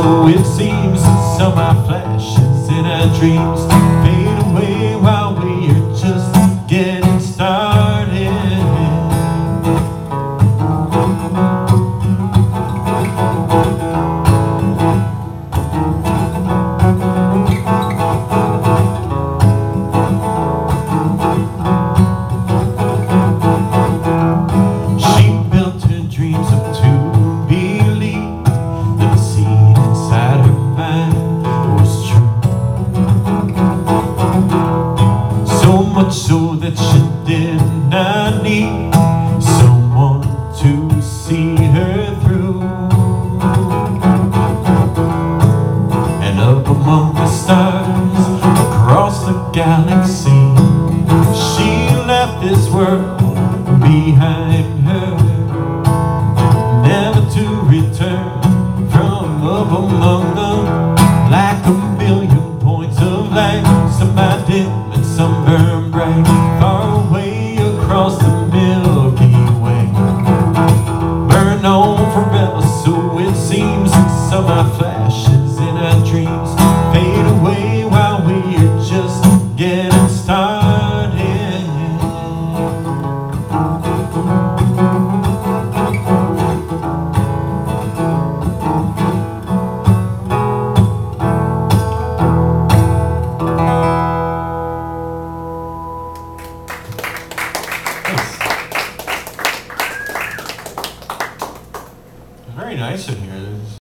So it seems that some of our flashes in our dreams fade away while we're just getting started. She built her dreams up to believe that the seed inside her mind was true. So much so that she did not need someone to see her through. And up among the stars, across the galaxy,